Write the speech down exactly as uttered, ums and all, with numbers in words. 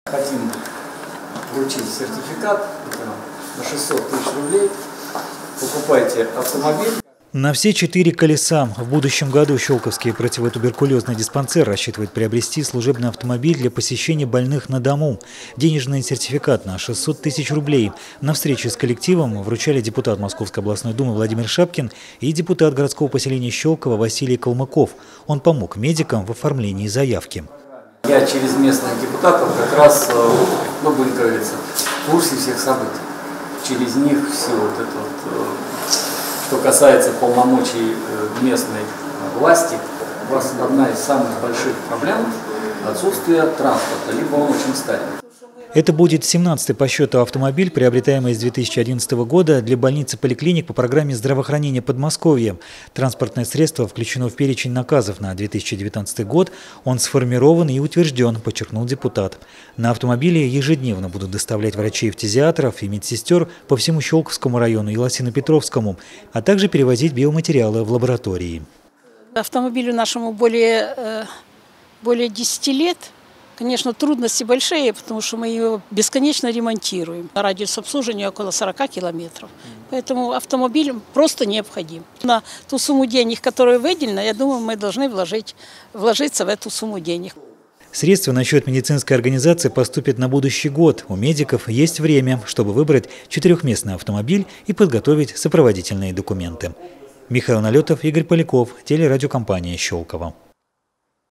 Хотим вручить сертификат на шестьсот тысяч рублей. Покупайте автомобиль. На все четыре колеса. В будущем году Щелковский противотуберкулезный диспансер рассчитывает приобрести служебный автомобиль для посещения больных на дому. Денежный сертификат на шестьсот тысяч рублей. На встрече с коллективом вручали депутат Московской областной думы Владимир Шапкин и депутат городского поселения Щелково Василий Калмыков. Он помог медикам в оформлении заявки. Я через местных депутатов как раз, ну, будем говориться, в курсе всех событий. Через них все вот это вот, что касается полномочий местной власти, у вас одна из самых больших проблем – отсутствие транспорта, либо он очень старый. Это будет семнадцатый по счету автомобиль, приобретаемый с две тысячи одиннадцатого года для больниц и поликлиник по программе здравоохранения Подмосковья. Транспортное средство включено в перечень наказов на две тысячи девятнадцатый год. Он сформирован и утвержден, подчеркнул депутат. На автомобиле ежедневно будут доставлять врачей-фтизиатров и медсестер по всему Щелковскому району и Лосино-Петровскому, а также перевозить биоматериалы в лаборатории. Автомобилю нашему более, более десяти лет. Конечно, трудности большие, потому что мы его бесконечно ремонтируем. Радиус обслуживания около сорока километров. Поэтому автомобиль просто необходим. На ту сумму денег, которая выделена, я думаю, мы должны вложить, вложиться в эту сумму денег. Средства на счет медицинской организации поступят на будущий год. У медиков есть время, чтобы выбрать четырехместный автомобиль и подготовить сопроводительные документы. Михаил Налетов, Игорь Поляков, телерадиокомпания «Щелково».